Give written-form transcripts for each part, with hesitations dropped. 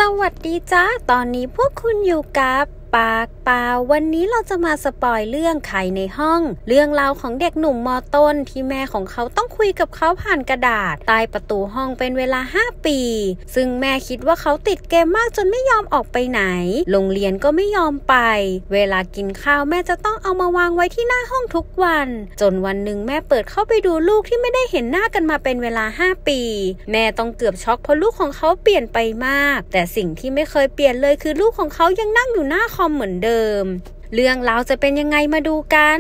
วัสดีจ้าตอนนี้พวกคุณอยู่กับปากเปล่าวันนี้เราจะมาสปอยเรื่องไข่ในห้องเรื่องราวของเด็กหนุ่มม.ต้นที่แม่ของเขาต้องคุยกับเขาผ่านกระดาษใต้ประตูห้องเป็นเวลา5 ปีซึ่งแม่คิดว่าเขาติดเกมมากจนไม่ยอมออกไปไหนโรงเรียนก็ไม่ยอมไปเวลากินข้าวแม่จะต้องเอามาวางไว้ที่หน้าห้องทุกวันจนวันหนึ่งแม่เปิดเข้าไปดูลูกที่ไม่ได้เห็นหน้ากันมาเป็นเวลา5 ปีแม่ต้องเกือบช็อกเพราะลูกของเขาเปลี่ยนไปมากแต่สิ่งที่ไม่เคยเปลี่ยนเลยคือลูกของเขายังนั่งอยู่หน้าคอมเหมือนเดิมเรื่องราวจะเป็นยังไงมาดูกัน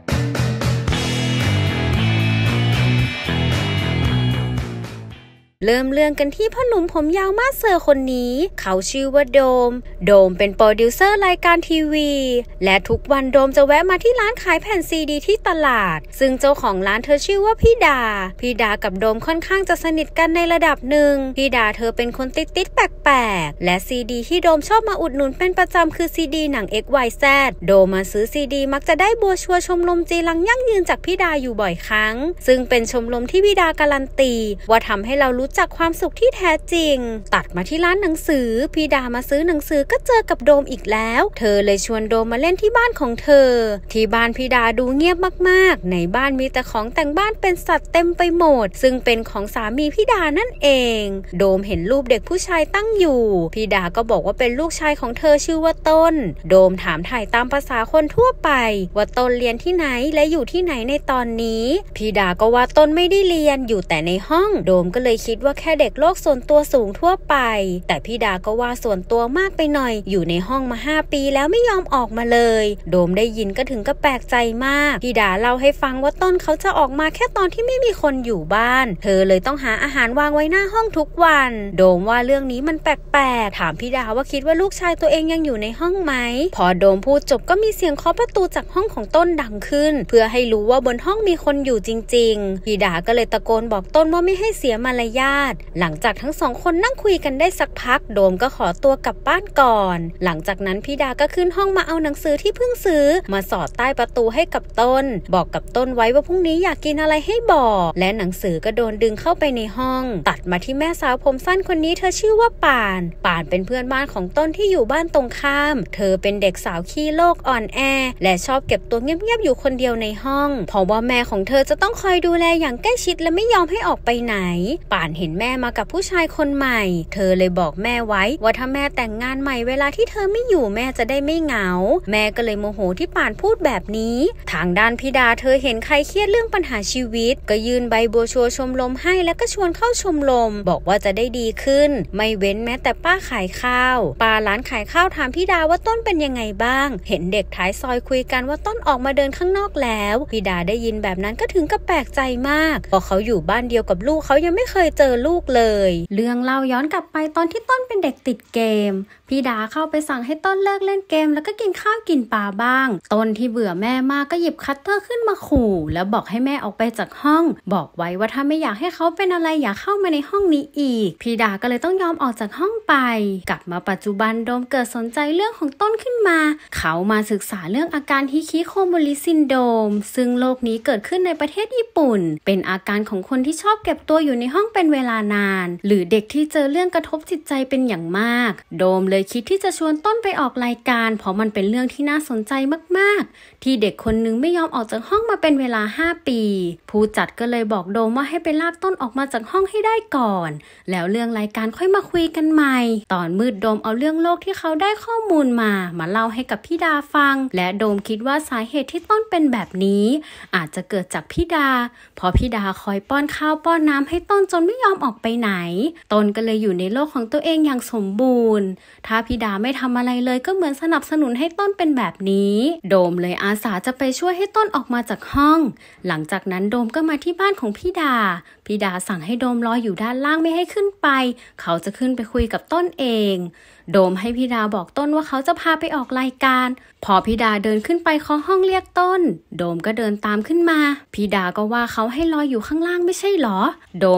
เริ่มเรื่องกันที่พ่อหนุ่มผมยาวมาสเซอร์คนนี้เขาชื่อว่าโดมเป็นโปรดิวเซอร์รายการทีวีและทุกวันโดมจะแวะมาที่ร้านขายแผ่นซีดีที่ตลาดซึ่งเจ้าของร้านเธอชื่อว่าพี่ดากับโดมค่อนข้างจะสนิทกันในระดับหนึ่งพี่ดาเธอเป็นคนติดแปลกๆและซีดีที่โดมชอบมาอุดหนุนเป็นประจำคือซีดีหนัง XYZ โดมมาซื้อซีดีมักจะได้บัวชัวชมรมจีรังยั่งยืนจากพี่ดาอยู่บ่อยครั้งซึ่งเป็นชมรมที่พี่ดาการันตีว่าทำให้เรารู้จากความสุขที่แท้จริงตัดมาที่ร้านหนังสือพี่ดามาซื้อหนังสือก็เจอกับโดมอีกแล้วเธอเลยชวนโดมมาเล่นที่บ้านของเธอที่บ้านพี่ดาดูเงียบมากๆในบ้านมีแต่ของแต่งบ้านเป็นสัตว์เต็มไปหมดซึ่งเป็นของสามีพี่ดานั่นเองโดมเห็นรูปเด็กผู้ชายตั้งอยู่พี่ดาก็บอกว่าเป็นลูกชายของเธอชื่อว่าต้นโดมถามถ่ายตามภาษาคนทั่วไปว่าต้นเรียนที่ไหนและอยู่ที่ไหนในตอนนี้พี่ดาก็ว่าต้นไม่ได้เรียนอยู่แต่ในห้องโดมก็เลยคิดว่าแค่เด็กโลกส่วนตัวสูงทั่วไปแต่พี่ดาก็ว่าส่วนตัวมากไปหน่อยอยู่ในห้องมา5 ปีแล้วไม่ยอมออกมาเลยโดมได้ยินก็ถึงกับแปลกใจมากพี่ดาเล่าให้ฟังว่าต้นเขาจะออกมาแค่ตอนที่ไม่มีคนอยู่บ้านเธอเลยต้องหาอาหารวางไว้หน้าห้องทุกวันโดมว่าเรื่องนี้มันแปลกๆถามพี่ดาว่าคิดว่าลูกชายตัวเองยังอยู่ในห้องไหมพอโดมพูดจบก็มีเสียงเคาะประตูจากห้องของต้นดังขึ้นเพื่อให้รู้ว่าบนห้องมีคนอยู่จริงๆพี่ดาก็เลยตะโกนบอกต้นว่าไม่ให้เสียมารยาทหลังจากทั้ง2 คนนั่งคุยกันได้สักพักโดมก็ขอตัวกลับบ้านก่อนหลังจากนั้นพี่ดาก็ขึ้นห้องมาเอาหนังสือที่เพิ่งซื้อมาสอดใต้ประตูให้กับต้นบอกกับต้นไว้ว่าพรุ่งนี้อยากกินอะไรให้บอกและหนังสือก็โดนดึงเข้าไปในห้องตัดมาที่แม่สาวผมสั้นคนนี้เธอชื่อว่าป่านเป็นเพื่อนบ้านของต้นที่อยู่บ้านตรงข้ามเธอเป็นเด็กสาวขี้โลกอ่อนแอและชอบเก็บตัวเงียบๆอยู่คนเดียวในห้องเพราะว่าแม่ของเธอจะต้องคอยดูแลอย่างใกล้ชิดและไม่ยอมให้ออกไปไหนป่านเห็นแม่มากับผู้ชายคนใหม่เธอเลยบอกแม่ไว้ว่าถ้าแม่แต่งงานใหม่เวลาที่เธอไม่อยู่แม่จะได้ไม่เหงาแม่ก็เลยโมโหที่ป่านพูดแบบนี้ทางด้านพี่ดาเธอเห็นใครเครียดเรื่องปัญหาชีวิตก็ยื่นใบบัวชัวชมรมให้แล้วก็ชวนเข้าชมรมบอกว่าจะได้ดีขึ้นไม่เว้นแม้แต่ป้าขายข้าวป้าร้านขายข้าวถามพี่ดาว่าต้นเป็นยังไงบ้างเห็นเด็กท้ายซอยคุยกันว่าต้นออกมาเดินข้างนอกแล้วพี่ดาได้ยินแบบนั้นก็ถึงกับแปลกใจมากเพราะเขาอยู่บ้านเดียวกับลูกเขายังไม่เคยเจอลูกเลยเรื่องเล่าย้อนกลับไปตอนที่ต้นเป็นเด็กติดเกมพี่ดาเข้าไปสั่งให้ต้นเลิกเล่นเกมแล้วก็กินข้าวกินปลาบ้างต้นที่เบื่อแม่มากก็หยิบคัตเตอร์ขึ้นมาขู่แล้วบอกให้แม่ออกไปจากห้องบอกไว้ว่าถ้าไม่อยากให้เขาเป็นอะไรอย่าเข้ามาในห้องนี้อีกพี่ดาก็เลยต้องยอมออกจากห้องไปกลับมาปัจจุบันโดมเกิดสนใจเรื่องของต้นขึ้นมาเขามาศึกษาเรื่องอาการฮิคิโคโมริซินโดรมซึ่งโรคนี้เกิดขึ้นในประเทศญี่ปุ่นเป็นอาการของคนที่ชอบเก็บตัวอยู่ในห้องเป็นเวลานานหรือเด็กที่เจอเรื่องกระทบจิตใจเป็นอย่างมากโดมเลยคิดที่จะชวนต้นไปออกรายการเพราะมันเป็นเรื่องที่น่าสนใจมากๆที่เด็กคนนึงไม่ยอมออกจากห้องมาเป็นเวลา5 ปีผู้จัดก็เลยบอกโดมว่าให้ไปลากต้นออกมาจากห้องให้ได้ก่อนแล้วเรื่องรายการค่อยมาคุยกันใหม่ตอนมืดโดมเอาเรื่องโลกที่เขาได้ข้อมูลมาเล่าให้กับพี่ดาฟังและโดมคิดว่าสาเหตุที่ต้นเป็นแบบนี้อาจจะเกิดจากพี่ดาเพราะพี่ดาคอยป้อนข้าวป้อนน้ำให้ต้นจนไม่ยอมออกไปไหนต้นก็เลยอยู่ในโลกของตัวเองอย่างสมบูรณ์ถ้าพี่ดาไม่ทำอะไรเลยก็เหมือนสนับสนุนให้ต้นเป็นแบบนี้โดมเลยอาสาจะไปช่วยให้ต้นออกมาจากห้องหลังจากนั้นโดมก็มาที่บ้านของพี่ดาสั่งให้โดมรออยู่ด้านล่างไม่ให้ขึ้นไปเขาจะขึ้นไปคุยกับต้นเองโดมให้พี่ดาบอกต้นว่าเขาจะพาไปออกรายการพอพี่ดาเดินขึ้นไปเคาะห้องเรียกต้นโดมก็เดินตามขึ้นมาพี่ดาก็ว่าเขาให้รออยู่ข้างล่างไม่ใช่หรอโดมเลยบอกพี่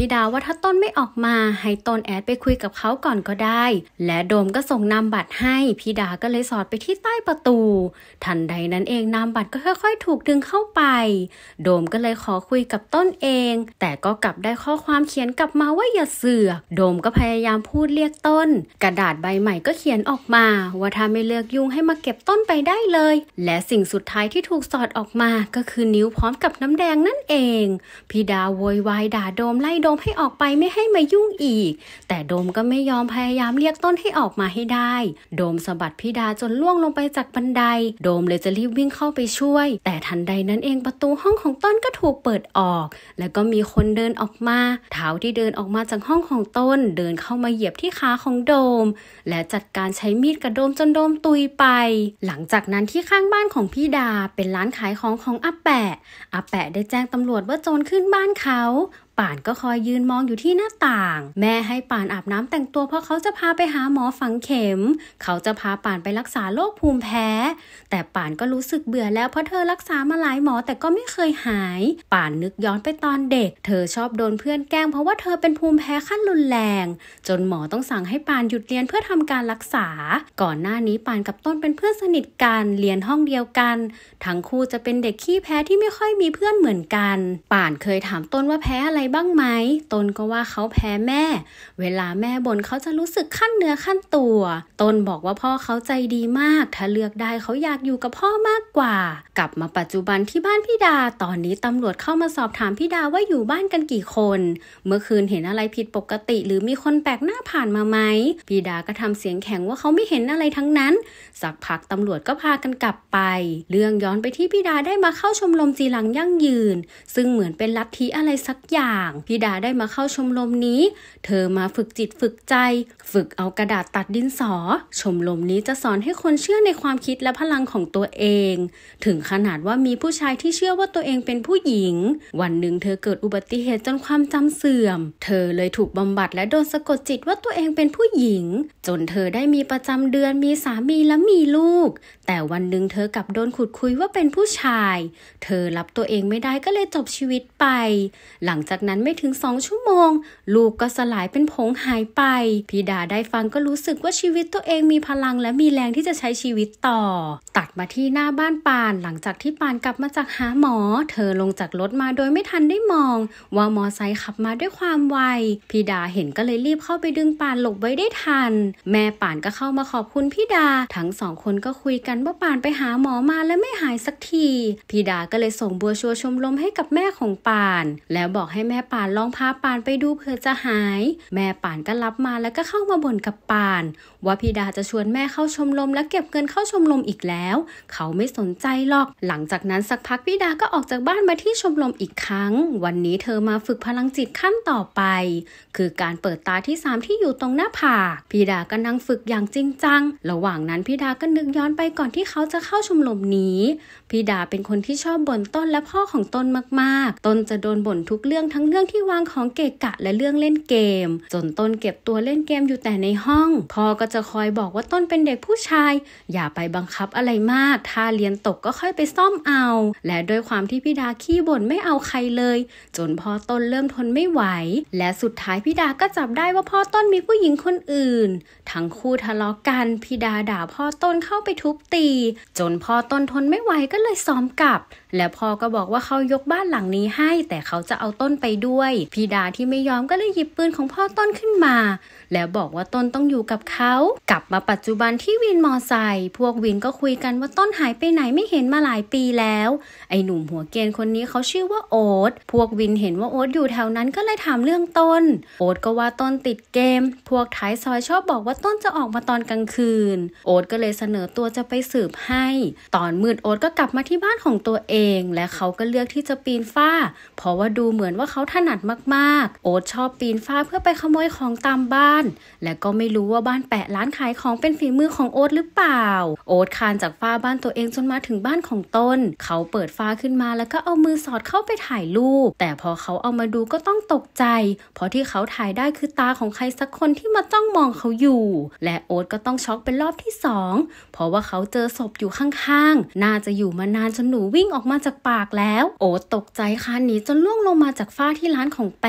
พี่ดาว่าถ้าต้นไม่ออกมาให้ต้นแอดไปคุยกับเขาก่อนก็ได้และโดมก็ส่งนามบัตรให้พี่ดาก็เลยสอดไปที่ใต้ประตูทันใดนั้นเองนามบัตรก็ค่อยๆถูกดึงเข้าไปโดมก็เลยขอคุยกับต้นเองแต่ก็กลับได้ข้อความเขียนกลับมาว่าอย่าเสือกโดมก็พยายามพูดเรียกต้นกระดาษใบใหม่ก็เขียนออกมาว่าถ้าไม่เลือกยุ่งให้มาเก็บต้นไปได้เลยและสิ่งสุดท้ายที่ถูกสอดออกมาก็คือนิ้วพร้อมกับน้ำแดงนั่นเองพี่ดาโวยวายด่าโดมไล่โดมให้ออกไปไม่ให้มายุ่งอีกแต่โดมก็ไม่ยอมพยายามเรียกต้นให้ออกมาให้ได้โดมสะบัดพี่ดาจนล่วงลงไปจากบันไดโดมเลยจะรีบวิ่งเข้าไปช่วยแต่ทันใดนั้นเองประตูห้องของต้นก็ถูกเปิดออกแล้วก็มีคนเดินออกมาเท้าที่เดินออกมาจากห้องของต้นเดินเข้ามาเหยียบที่ขาของโดมและจัดการใช้มีดกระโดมจนโดมตุยไปหลังจากนั้นที่ข้างบ้านของพี่ดาเป็นร้านขายของอาแปะได้แจ้งตำรวจว่าโจรขึ้นบ้านเขาป่านก็คอยยืนมองอยู่ที่หน้าต่างแม่ให้ป่านอาบน้ำแต่งตัวเพราะเขาจะพาไปหาหมอฝังเข็มเขาจะพาป่านไปรักษาโรคภูมิแพ้แต่ป่านก็รู้สึกเบื่อแล้วเพราะเธอรักษามาหลายหมอแต่ก็ไม่เคยหายป่านนึกย้อนไปตอนเด็กเธอชอบโดนเพื่อนแกล้งเพราะว่าเธอเป็นภูมิแพ้ขั้นรุนแรงจนหมอต้องสั่งให้ป่านหยุดเรียนเพื่อทำการรักษาก่อนหน้านี้ป่านกับต้นเป็นเพื่อนสนิทกันเรียนห้องเดียวกันทั้งคู่จะเป็นเด็กขี้แพ้ที่ไม่ค่อยมีเพื่อนเหมือนกันป่านเคยถามต้นว่าแพ้อะไรบ้างไหมต้นก็ว่าเขาแพ้แม่เวลาแม่บ่นเขาจะรู้สึกขั้นเนื้อขั้นตัวต้นบอกว่าพ่อเขาใจดีมากถ้าเลือกได้เขาอยากอยู่กับพ่อมากกว่ากลับมาปัจจุบันที่บ้านพี่ดาตอนนี้ตำรวจเข้ามาสอบถามพี่ดาว่าอยู่บ้านกันกี่คนเมื่อคืนเห็นอะไรผิดปกติหรือมีคนแปลกหน้าผ่านมาไหมพี่ดาก็ทำเสียงแข็งว่าเขาไม่เห็นอะไรทั้งนั้นสักพักตำรวจก็พากันกลับไปเรื่องย้อนไปที่พี่ดาได้มาเข้าชมรมจีรังยั่งยืนซึ่งเหมือนเป็นลัทธิอะไรสักอย่างพี่ดาได้มาเข้าชมรมนี้เธอมาฝึกจิตฝึกใจฝึกเอากระดาษตัดดินสอชมรมนี้จะสอนให้คนเชื่อในความคิดและพลังของตัวเองถึงขนาดว่ามีผู้ชายที่เชื่อว่าตัวเองเป็นผู้หญิงวันหนึ่งเธอเกิดอุบัติเหตุจนความจำเสื่อมเธอเลยถูกบำบัดและโดนสะกดจิตว่าตัวเองเป็นผู้หญิงจนเธอได้มีประจำเดือนมีสามีและมีลูกแต่วันหนึ่งเธอกลับโดนขุดคุยว่าเป็นผู้ชายเธอรับตัวเองไม่ได้ก็เลยจบชีวิตไปหลังจากนั้นไม่ถึง2 ชั่วโมงลูกก็สลายเป็นผงหายไปพี่ดาได้ฟังก็รู้สึกว่าชีวิตตัวเองมีพลังและมีแรงที่จะใช้ชีวิตต่อตัดมาที่หน้าบ้านปานหลังจากที่ปานกลับมาจากหาหมอเธอลงจากรถมาโดยไม่ทันได้มองว่ามอไซค์ขับมาด้วยความไวพี่ดาเห็นก็เลยรีบเข้าไปดึงปานหลบไว้ได้ทันแม่ปานก็เข้ามาขอบคุณพี่ดาทั้ง2 คนก็คุยกันว่าปานไปหาหมอมาและไม่หายสักทีพี่ดาก็เลยส่งบัวชัวชมรมให้กับแม่ของปานแล้วบอกให้แม่ปานลองพาปานไปดูเผื่อจะหายแม่ป่านก็รับมาแล้วก็เข้ามาบ่นกับป่านว่าพี่ดาจะชวนแม่เข้าชมรมและเก็บเงินเข้าชมรมอีกแล้วเขาไม่สนใจหรอกหลังจากนั้นสักพักพี่ดาก็ออกจากบ้านมาที่ชมรมอีกครั้งวันนี้เธอมาฝึกพลังจิตขั้นต่อไปคือการเปิดตาที่3ที่อยู่ตรงหน้าผากพี่ดาก็นั่งฝึกอย่างจริงจังระหว่างนั้นพี่ดาก็นึกย้อนไปก่อนที่เขาจะเข้าชมรมนี้พี่ดาเป็นคนที่ชอบบ่นต้นและพ่อของต้นมากๆต้นจะโดนบ่นทุกเรื่องทั้งเรื่องที่วางของเกะกะและเรื่องเล่นเกมจนต้นเก็บตัวเล่นเกมอยู่แต่ในห้องพ่อก็จะคอยบอกว่าต้นเป็นเด็กผู้ชายอย่าไปบังคับอะไรมากถ้าเรียนตกก็ค่อยไปซ่อมเอาและด้วยความที่พี่ดาขี้บ่นไม่เอาใครเลยจนพ่อต้นเริ่มทนไม่ไหวและสุดท้ายพี่ดาก็จับได้ว่าพ่อต้นมีผู้หญิงคนอื่นทั้งคู่ทะเลาะกันพี่ดาด่าพ่อต้นเข้าไปทุบตีจนพ่อต้นทนไม่ไหวก็เลยซ้อมกลับและพ่อก็บอกว่าเขายกบ้านหลังนี้ให้แต่เขาจะเอาต้นไปด้วยพี่ดาที่ไม่ยอมก็เลยหยิบปืนของพ่อต้นขึ้นมาแล้วบอกว่าต้นต้องอยู่กับเขากลับมาปัจจุบันที่วินมอไซค์พวกวินก็คุยกันว่าต้นหายไปไหนไม่เห็นมาหลายปีแล้วไอ้หนุ่มหัวเกรียนคนนี้เขาชื่อว่าโอ๊ตพวกวินเห็นว่าโอ๊ตอยู่แถวนั้นก็เลยถามเรื่องต้นโอ๊ตก็ว่าต้นติดเกมพวกท้ายซอยชอบบอกว่าต้นจะออกมาตอนกลางคืนโอ๊ตก็เลยเสนอตัวจะไปสืบให้ตอนมืดโอ๊ตก็กลับมาที่บ้านของตัวเองและเขาก็เลือกที่จะปีนฝ้าเพราะว่าดูเหมือนว่าเขาถนัดมากๆโอ๊ตชอบปีนฝ้าเพื่อไปขโมยของตามบ้านและก็ไม่รู้ว่าบ้านแปะร้านขายของเป็นฝีมือของโอ๊ตหรือเปล่าโอ๊ตคานจากฝ้าบ้านตัวเองจนมาถึงบ้านของต้นเขาเปิดฝ้าขึ้นมาแล้วก็เอามือสอดเข้าไปถ่ายรูปแต่พอเขาเอามาดูก็ต้องตกใจเพราะที่เขาถ่ายได้คือตาของใครสักคนที่มาจ้องมองเขาอยู่และโอ๊ตก็ต้องช็อกเป็นรอบที่2เพราะว่าเขาเจอศพอยู่ข้างๆน่าจะอยู่มานานจนหนูวิ่งออกมาจากปากแล้วโอ๊ตตกใจคานหนีจนล่วงลงมาจากฝ้าที่ร้านของแปะ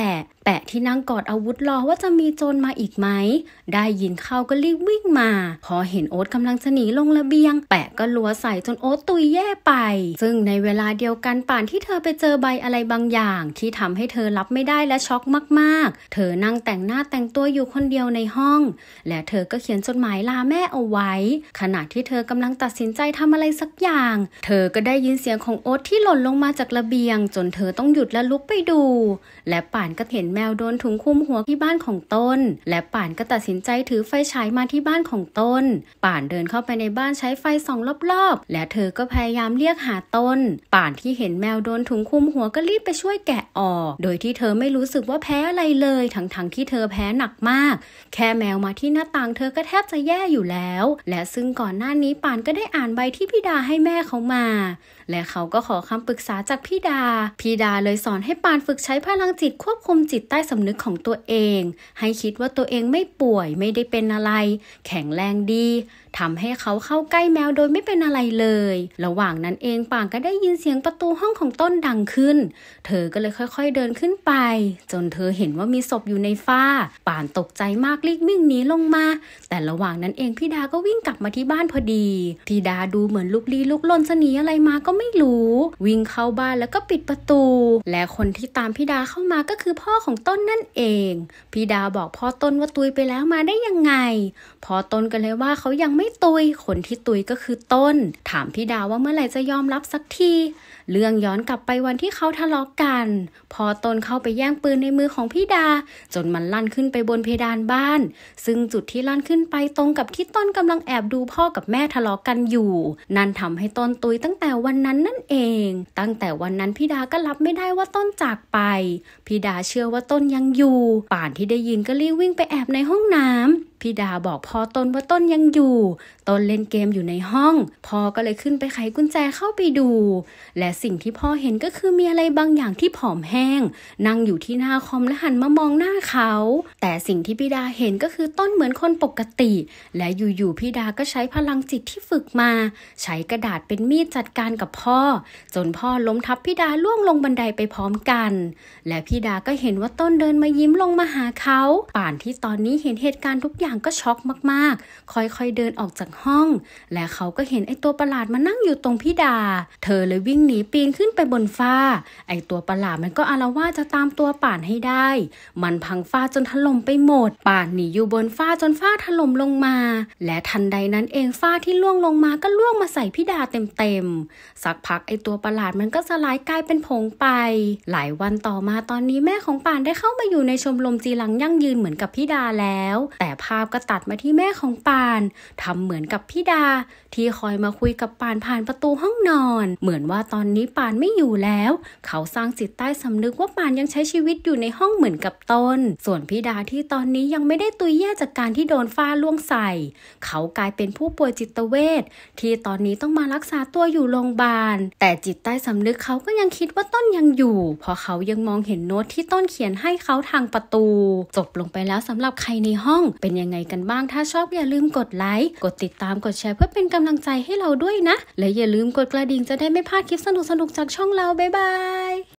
แปะที่นั่งกอดอาวุธรอว่าจะมีโจรมาอีกไหมได้ยินเข้าก็รีบวิ่งมาพอเห็นโอ๊ตกำลังจะหนีลงระเบียงแปะก็ลัวใส่จนโอ๊ตตุยแย่ไปซึ่งในเวลาเดียวกันป่านที่เธอไปเจอใบอะไรบางอย่างที่ทำให้เธอรับไม่ได้และช็อกมากๆเธอนั่งแต่งหน้าแต่งตัวอยู่คนเดียวในห้องและเธอก็เขียนจดหมายลาแม่เอาไว้ขณะที่เธอกำลังตัดสินใจทำอะไรสักอย่างเธอก็ได้ยินเสียงของโอ๊ตที่หล่นลงมาจากระเบียงจนเธอต้องหยุดและลุกไปดูและป่านก็เห็นแมวโดนถุงคลุมหัวที่บ้านของต้นและป่านก็ตัดสินใจถือไฟฉายมาที่บ้านของต้นป่านเดินเข้าไปในบ้านใช้ไฟส่องรอบๆและเธอก็พยายามเรียกหาต้นป่านที่เห็นแมวโดนถุงคลุมหัวก็รีบไปช่วยแกะออกโดยที่เธอไม่รู้สึกว่าแพ้อะไรเลยทั้งที่เธอแพ้หนักมากแค่แมวมาที่หน้าต่างเธอก็แทบจะแย่อยู่แล้วและซึ่งก่อนหน้านี้ป่านก็ได้อ่านใบที่พี่ดาให้แม่เขามาและเขาก็ขอคำปรึกษาจากพี่ดาเลยสอนให้ป่านฝึกใช้พลังจิตควบคุมจิตใต้สำนึกของตัวเองให้คิดว่าตัวเองไม่ป่วยไม่ได้เป็นอะไรแข็งแรงดีทำให้เขาเข้าใกล้แมวโดยไม่เป็นอะไรเลยระหว่างนั้นเองป่านก็ได้ยินเสียงประตูห้องของต้นดังขึ้นเธอก็เลยค่อยๆเดินขึ้นไปจนเธอเห็นว่ามีศพอยู่ในฝ้าป่านตกใจมากรีบวิ่งหนีลงมาแต่ระหว่างนั้นเองพี่ดาก็วิ่งกลับมาที่บ้านพอดีพี่ดาดูเหมือนลุกลี้ลุกลนจะหนีอะไรมาก็ไม่รู้วิ่งเข้าบ้านแล้วก็ปิดประตูและคนที่ตามพี่ดาเข้ามาก็คือพ่อของต้นนั่นเองพี่ดาบอกพ่อต้นว่าตุยไปแล้วมาได้ยังไงพ่อต้นก็เลยว่าเขายังไม่ตุยคนที่ตุยก็คือต้นถามพี่ดาว่าเมื่อไหร่จะยอมรับสักทีเรื่องย้อนกลับไปวันที่เขาทะเลาะกันพอต้นเข้าไปแย่งปืนในมือของพี่ดาจนมันลั่นขึ้นไปบนเพดานบ้านซึ่งจุดที่ลั่นขึ้นไปตรงกับที่ต้นกำลังแอบดูพ่อกับแม่ทะเลาะกันอยู่นั่นทำให้ต้นตุยตั้งแต่วันนั้นนั่นเองตั้งแต่วันนั้นพี่ดาก็รับไม่ได้ว่าต้นจากไปพี่ดาเชื่อว่าต้นยังอยู่ป่านที่ได้ยินก็รีบวิ่งไปแอบในห้องน้ำพี่ดาบอกพ่อต้นว่าต้นยังอยู่ต้นเล่นเกมอยู่ในห้องพ่อก็เลยขึ้นไปไขกุญแจเข้าไปดูและสิ่งที่พ่อเห็นก็คือมีอะไรบางอย่างที่ผอมแห้งนั่งอยู่ที่หน้าคอมและหันมามองหน้าเขาแต่สิ่งที่พี่ดาเห็นก็คือต้นเหมือนคนปกติและอยู่ๆพี่ดาก็ใช้พลังจิตที่ฝึกมาใช้กระดาษเป็นมีดจัดการกับพ่อจนพ่อล้มทับพี่ดาล่วงลงบันไดไปพร้อมกันและพี่ดาก็เห็นว่าต้นเดินมายิ้มลงมาหาเขาป่านที่ตอนนี้เห็นเหตุการณ์ทุกอย่างก็ช็อกมากๆค่อยๆเดินออกจากห้องและเขาก็เห็นไอ้ตัวประหลาดมานั่งอยู่ตรงพี่ดาเธอเลยวิ่งหนีปีนขึ้นไปบนฝ้าไอ้ตัวประหลาดมันก็อาละวาดจะตามตัวป่านให้ได้มันพังฝ้าจนถล่มไปหมดป่านหนีอยู่บนฝ้าจนฝ้าถล่มลงมาและทันใดนั้นเองฝ้าที่ล่วงลงมาก็ล่วงมาใส่พี่ดาเต็มๆสักพักไอ้ตัวประหลาดมันก็สลายกลายเป็นผงไปหลายวันต่อมาตอนนี้แม่ของป่านได้เข้ามาอยู่ในชมรมจีรังยั่งยืนเหมือนกับพี่ดาแล้วแต่ภาพก็ตัดมาที่แม่ของป่านทำเหมือนกับพี่ดาที่คอยมาคุยกับป่านผ่านประตูห้องนอนเหมือนว่าตอนนี้ป่านไม่อยู่แล้วเขาสร้างจิตใต้สำนึกว่าป่านยังใช้ชีวิตอยู่ในห้องเหมือนกับต้นส่วนพี่ดาที่ตอนนี้ยังไม่ได้ตุยแย่จากการที่โดนฝ้าล่วงใส่เขากลายเป็นผู้ป่วยจิตเวชที่ตอนนี้ต้องมารักษาตัวอยู่โรงพยาบาลแต่จิตใต้สำนึกเขาก็ยังคิดว่าต้นยังอยู่เพราะเขายังมองเห็นโน้ตที่ต้นเขียนให้เขาทางประตูจบลงไปแล้วสำหรับใครในห้องเป็นยังไงกันบ้างถ้าชอบอย่าลืมกดไลค์กดติดตามกดแชร์เพื่อเป็นกำลังใจให้เราด้วยนะและอย่าลืมกดกระดิ่งจะได้ไม่พลาดคลิปสนุกๆจากช่องเราบ๊ายบาย